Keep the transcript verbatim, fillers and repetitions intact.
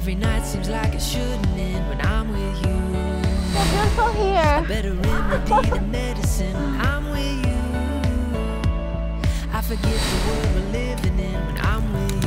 Every night seems like it shouldn't end when I'm with you. So beautiful here. Better remedy than medicine when I'm with you. I forget the world we're living in when I'm with you.